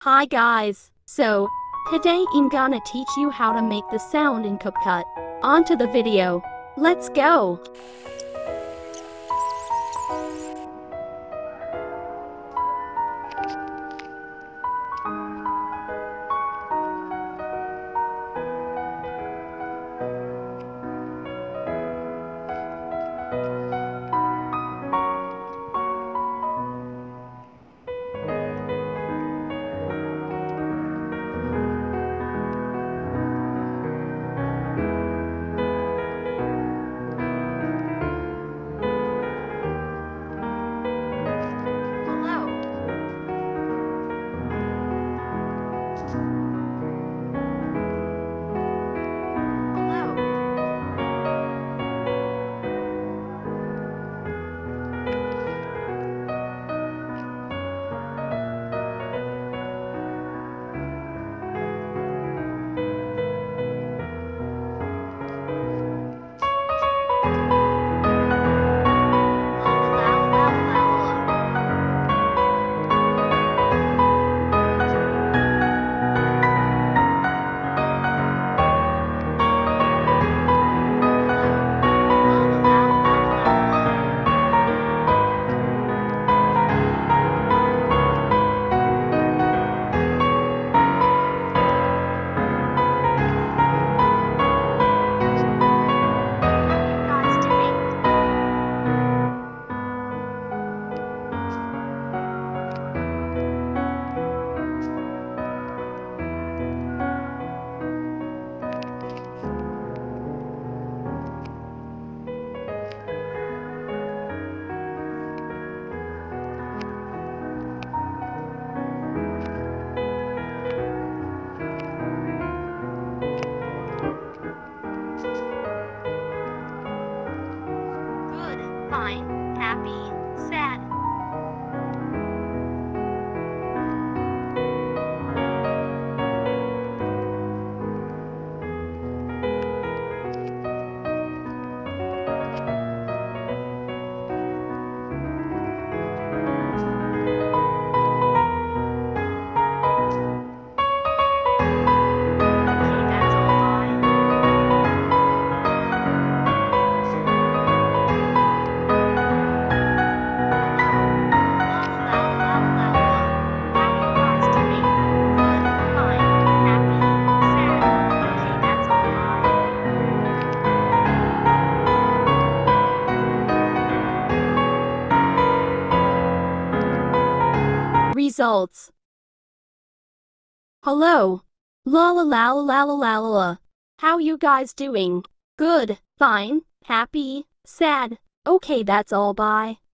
Hi guys, so today I'm gonna teach you how to make the sound in CapCut. On to the video. Let's go! Fine, happy, sad. Results. Hello. La la la la la la la la. How you guys doing? Good, fine, happy, sad. Okay, that's all. Bye.